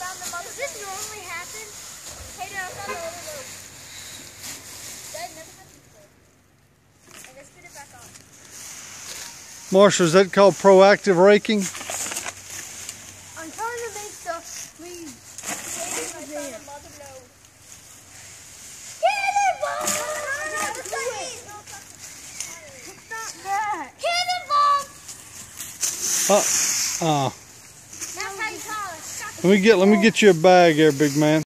Does this normally happen? Hey, no, it's on the other road. That never happened before. And let's put it back on. Marsha, is that called proactive raking? I'm trying to make the leaves. Let me get you a bag there, big man.